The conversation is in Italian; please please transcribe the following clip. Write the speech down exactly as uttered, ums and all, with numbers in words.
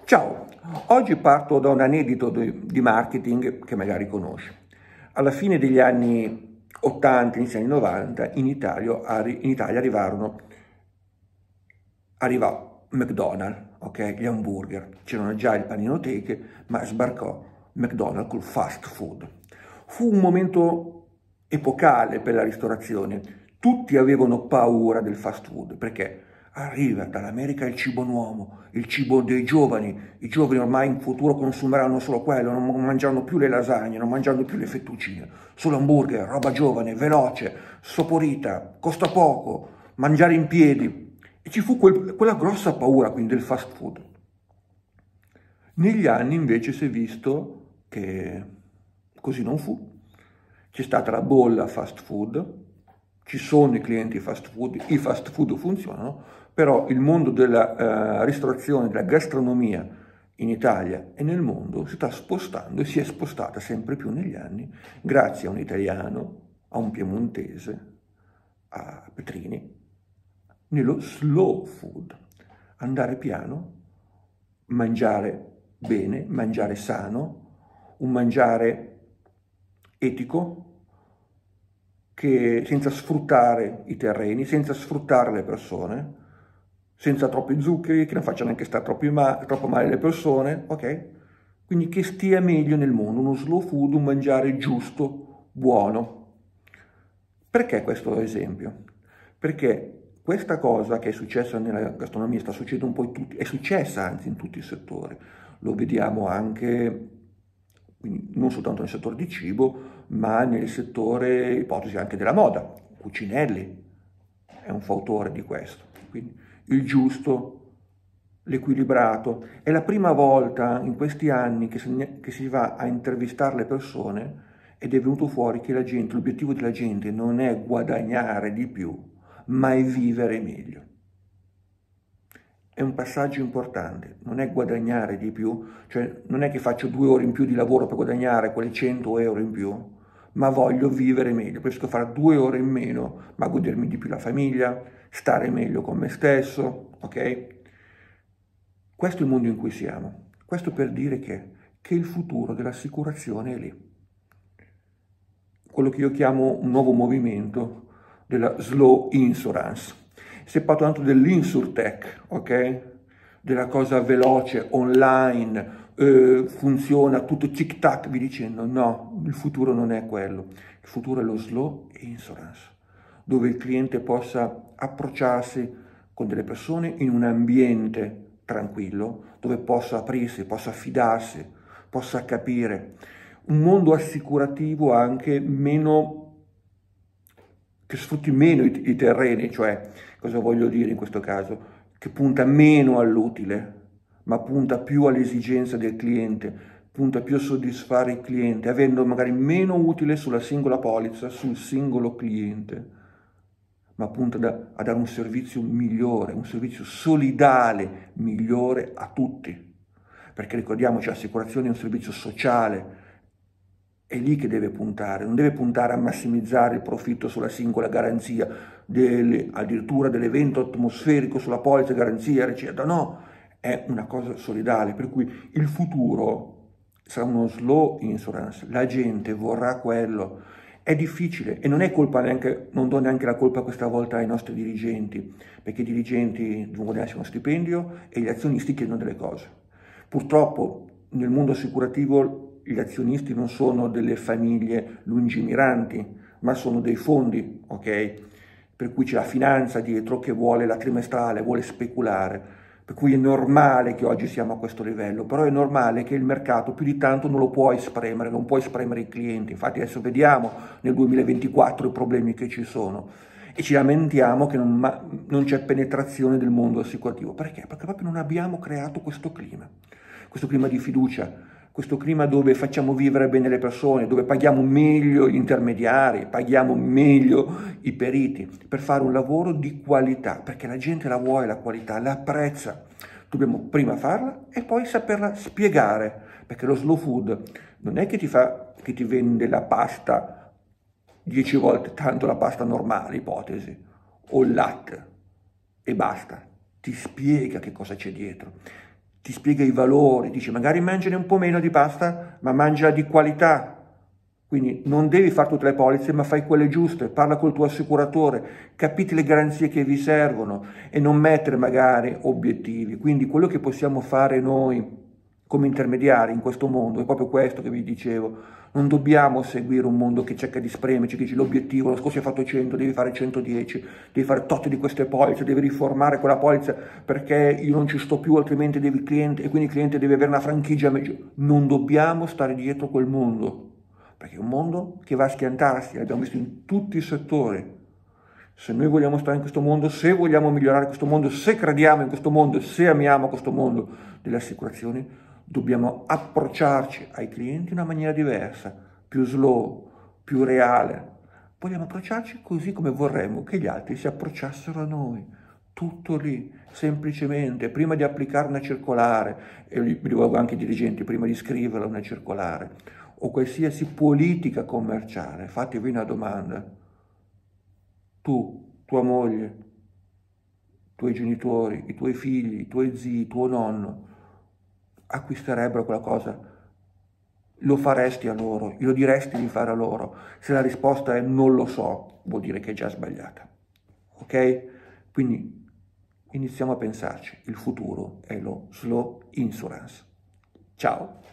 Ciao, oggi parto da un aneddoto di marketing che magari conosci. Alla fine degli anni ottanta, inizio anni novanta, in Italia, in Italia arrivarono, arrivò McDonald's, ok? Gli hamburger. C'erano già il paninoteche, ma sbarcò McDonald's col fast food. Fu un momento epocale per la ristorazione. Tutti avevano paura del fast food, perché arriva dall'America il cibo nuovo, il cibo dei giovani. I giovani ormai in futuro consumeranno solo quello, non mangiano più le lasagne, non mangiano più le fettuccine, solo hamburger, roba giovane, veloce, saporita, costa poco, mangiare in piedi. E ci fu quel, quella grossa paura quindi del fast food. Negli anni invece si è visto che così non fu. C'è stata la bolla fast food, ci sono i clienti fast food, i fast food funzionano, però il mondo della uh, ristorazione, della gastronomia in Italia e nel mondo si sta spostando e si è spostata sempre più negli anni grazie a un italiano, a un piemontese, a Petrini, nello slow food. Andare piano, mangiare bene, mangiare sano, un mangiare etico, che senza sfruttare i terreni, senza sfruttare le persone, senza troppi zuccheri, che non facciano neanche stare troppo, ma troppo male le persone, ok? Quindi che stia meglio nel mondo, uno slow food, un mangiare giusto, buono. Perché questo esempio? Perché questa cosa che è successa nella gastronomia sta succedendo un po' in tutti, è successa anzi in tutti i settori, lo vediamo anche, quindi non soltanto nel settore di cibo, ma nel settore, ipotesi anche della moda. Cucinelli è un fautore di questo. Quindi il giusto, l'equilibrato. È la prima volta in questi anni che si, che si va a intervistare le persone ed è venuto fuori che la gente, l'obiettivo della gente non è guadagnare di più, ma è vivere meglio. È un passaggio importante, non è guadagnare di più, cioè non è che faccio due ore in più di lavoro per guadagnare quelle cento euro in più, ma voglio vivere meglio, riesco a fare due ore in meno, ma godermi di più la famiglia, stare meglio con me stesso, ok? Questo è il mondo in cui siamo, questo per dire che, che il futuro dell'assicurazione è lì. Quello che io chiamo un nuovo movimento della slow insurance. Si è parlato tanto dell'insurtech, ok? Della cosa veloce, online, eh, funziona tutto tic-tac, vi dicendo no, il futuro non è quello. Il futuro è lo slow insurance, dove il cliente possa approcciarsi con delle persone in un ambiente tranquillo, dove possa aprirsi, possa fidarsi, possa capire. Un mondo assicurativo anche meno, che sfrutti meno i, i terreni, cioè, cosa voglio dire in questo caso? Che punta meno all'utile, ma punta più all'esigenza del cliente, punta più a soddisfare il cliente, avendo magari meno utile sulla singola polizza, sul singolo cliente, ma punta da, a dare un servizio migliore, un servizio solidale migliore a tutti. Perché ricordiamoci, l'assicurazione è un servizio sociale, è lì che deve puntare, non deve puntare a massimizzare il profitto sulla singola garanzia, delle, addirittura dell'evento atmosferico sulla polizza garanzia, eccetera. No, è una cosa solidale, per cui il futuro sarà uno slow insurance, la gente vorrà quello. È difficile e non è colpa neanche, non do neanche la colpa questa volta ai nostri dirigenti, perché i dirigenti devono guadagnarsi uno stipendio e gli azionisti chiedono delle cose. Purtroppo nel mondo assicurativo gli azionisti non sono delle famiglie lungimiranti, ma sono dei fondi, ok? Per cui c'è la finanza dietro che vuole la trimestrale, vuole speculare, per cui è normale che oggi siamo a questo livello, però è normale che il mercato più di tanto non lo puoi spremere, non puoi spremere i clienti. Infatti adesso vediamo nel duemilaventiquattro i problemi che ci sono e ci lamentiamo che non, non c'è penetrazione del mondo assicurativo. Perché? Perché proprio non abbiamo creato questo clima, questo clima di fiducia, questo clima dove facciamo vivere bene le persone, dove paghiamo meglio gli intermediari, paghiamo meglio i periti, per fare un lavoro di qualità, perché la gente la vuole la qualità, la apprezza. Dobbiamo prima farla e poi saperla spiegare, perché lo slow food non è che ti fa, che ti vende la pasta dieci volte tanto la pasta normale, ipotesi, o il latte, e basta. Ti spiega che cosa c'è dietro. Ti ti spiega i valori, dice magari mangiane un po' meno di pasta, ma mangia di qualità. Quindi non devi fare tutte le polizze, ma fai quelle giuste, parla col tuo assicuratore, capite le garanzie che vi servono e non mettere magari obiettivi. Quindi quello che possiamo fare noi come intermediari in questo mondo è proprio questo che vi dicevo. Non dobbiamo seguire un mondo che cerca di spremerci, che dice l'obiettivo, lo scorso hai fatto cento, devi fare centodieci, devi fare tot di queste polizze, devi riformare quella polizza perché io non ci sto più, altrimenti devi il cliente, e quindi il cliente deve avere una franchigia. Non dobbiamo stare dietro quel mondo, perché è un mondo che va a schiantarsi, l'abbiamo visto in tutti i settori. Se noi vogliamo stare in questo mondo, se vogliamo migliorare questo mondo, se crediamo in questo mondo, se amiamo questo mondo delle assicurazioni, dobbiamo approcciarci ai clienti in una maniera diversa, più slow, più reale. Vogliamo approcciarci così come vorremmo che gli altri si approcciassero a noi. Tutto lì, semplicemente, prima di applicare una circolare, e mi rivolgo anche ai dirigenti, prima di scriverla una circolare, o qualsiasi politica commerciale, fatevi una domanda. Tu, tua moglie, i tuoi genitori, i tuoi figli, i tuoi zii, tuo nonno, acquisterebbero quella cosa? Lo faresti a loro? Lo diresti di fare a loro? Se la risposta è non lo so, vuol dire che è già sbagliata. Ok? Quindi iniziamo a pensarci. Il futuro è lo slow insurance. Ciao!